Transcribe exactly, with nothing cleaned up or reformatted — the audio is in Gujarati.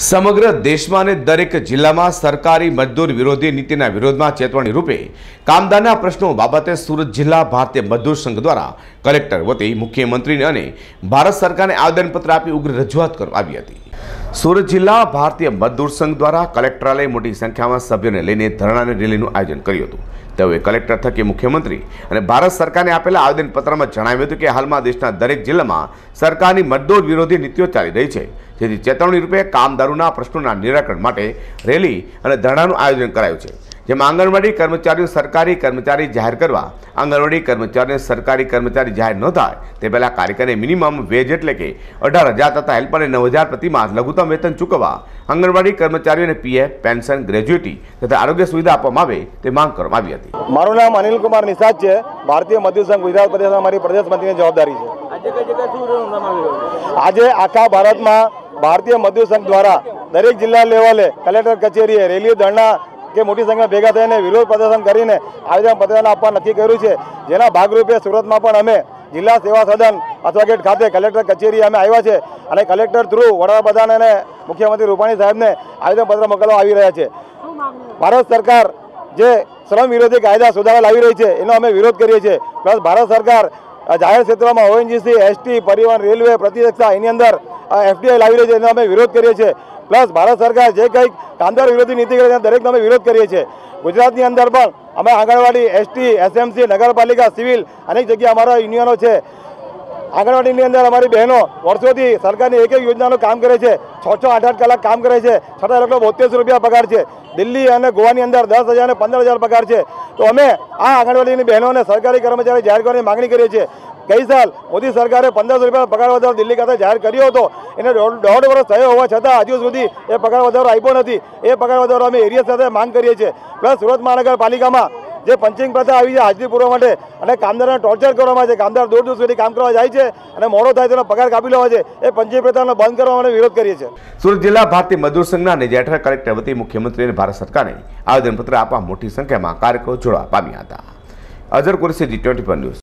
સમગ્ર દેશમાં અને દરેક જિલ્લામાં સરકારી મજદૂર વિરોધી નીતિના વિરોધમાં ચેતવણી રૂપે કામદારના પ્રશ્નો બાબતે સુરત જિલ્લા ભારતીય મજદૂર સંઘ દ્વારા કલેક્ટર વતી મુખ્યમંત્રીને અને ભારત સરકારને આવેદનપત્ર આપી ઉગ્ર રજૂઆત કરવામાં આવી હતી। સુરત જિલ્લા ભારતીય મજદૂર સંઘ દ્વારા કલેક્ટરાલય મોટી સંખ્યામાં સભ્યોને લઈને ધરણાની રેલીનું આયોજન કર્યું હતું। તેઓએ કલેક્ટર થકી મુખ્યમંત્રી અને ભારત સરકારને આપેલા આવેદનપત્રમાં જણાવ્યું હતું કે હાલમાં દેશના દરેક જિલ્લામાં સરકારની મજદૂર વિરોધી નીતિઓ ચાલી રહી છે, જેથી ચેતવણી રૂપે કામદારોના પ્રશ્નોના નિરાકરણ માટે રેલી અને ધરણાનું આયોજન કરાયું છે, જેમાં આંગણવાડી કર્મચારીઓ સરકારી કર્મચારી જાહેર કરવા, આંગણવાડી કર્મચારીને સરકારી કર્મચારી જાહેર ન થાય તે પહેલાં કાર્યકરને મિનિમમ વેજ એટલે કે અઢાર હજાર તથા હેલ્પરને નવ હજાર પ્રતિ માસ લઘુત્તમ વેતન ચૂકવવા, આંગણવાડી કર્મચારીઓને પીએફ, પેન્શન, ગ્રેજ્યુટી તથા આરોગ્ય સુવિધા આપવામાં આવે તે માંગ કરવામાં આવી હતી। મારું નામ અનિલ કુમાર નિષાદ છે। ભારતીય મજદૂર સંઘ ગુજરાત પ્રદેશ અમારી પ્રદેશ મંત્રીની જવાબદારી છે। આજે આખા ભારતમાં ભારતીય મજદૂર સંઘ દ્વારા દરેક જિલ્લા લેવલે કલેક્ટર કચેરીએ રેલી, ધરણા કે મોટી સંખ્યામાં ભેગા થઈને વિરોધ પ્રદર્શન કરીને આવેદનપત્ર આપવા નક્કી કર્યું છે, જેના ભાગરૂપે સુરતમાં પણ અમે જિલ્લા સેવા સદન અથવા ગેટ ખાતે કલેક્ટર કચેરી અમે આવ્યા છે અને કલેક્ટર થ્રુ વડાપ્રધાન અને મુખ્યમંત્રી રૂપાણી સાહેબને આવેદનપત્ર મોકલવા આવી રહ્યા છે। ભારત સરકાર જે શ્રમ વિરોધી કાયદા સુધારા લાવી રહી છે એનો અમે વિરોધ કરીએ છીએ। પ્લસ ભારત સરકાર જાહેર ક્ષેત્રમાં ઓએનજીસી, એસટી, પરિવહન, રેલવે, પ્રતિરક્ષા એની અંદર એફડીઆઈ લાવી રહી છે એનો અમે વિરોધ કરીએ છીએ। પ્લસ ભારત સરકાર જે કંઈક કામદાર વિરોધી નીતિ કરે છે દરેકનો અમે વિરોધ કરીએ છીએ। ગુજરાતની અંદર પણ અમે આંગણવાડી, એસટી, એસએમસી, નગરપાલિકા, સિવિલ અનેક જગ્યાએ અમારા યુનિયનો છે। આંગણવાડીની અંદર અમારી બહેનો વર્ષોથી સરકારની એક એક યોજનાનું કામ કરે છે, છ છ આઠ આઠ કલાક કામ કરે છે, છતાં એ લોકો બોતેરસો રૂપિયા પગાર છે। દિલ્હી અને ગોવાની અંદર દસ હજાર અને પંદર હજાર પગાર છે। તો અમે આ આંગણવાડીની બહેનોને સરકારી કર્મચારી જાહેર કરવાની માગણી કરીએ છીએ। ગઈ સાલ મોદી સરકારે પંદરસો રૂપિયા પગાર વધારો દિલ્હી ખાતે જાહેર કર્યો હતો, એને દોઢ વર્ષ થયો હોવા છતાં હજુ સુધી એ પગાર વધારો આપ્યો નથી। એ પગાર વધારો અમે એરિયા સાથે માંગ કરીએ છીએ। પ્લસ સુરત મહાનગરપાલિકામાં જે પંચિંગ પ્રથા આવી છે હાજરી પૂરવા માટે અને કામદારોને ટોર્ચર કરવામાં આવે છે, કામદાર દૂર દૂર સુધી કામ કરવા જાય છે અને મોડો થાય તેનો પગાર કાપી લેવા છે, એ પંચિંગ પ્રથાનો બંધ કરવા માટે વિરોધ કરીએ છીએ। સુરત જિલ્લા ભારતીય મજદૂર સંઘના નેજા હેઠળ કલેક્ટર વતી મુખ્યમંત્રી અને ભારત સરકારને આવેદનપત્ર આપવા મોટી સંખ્યામાં કાર્યકરો જોડાવા પામ્યા હતા। Azhar Qureshi, G twenty four news.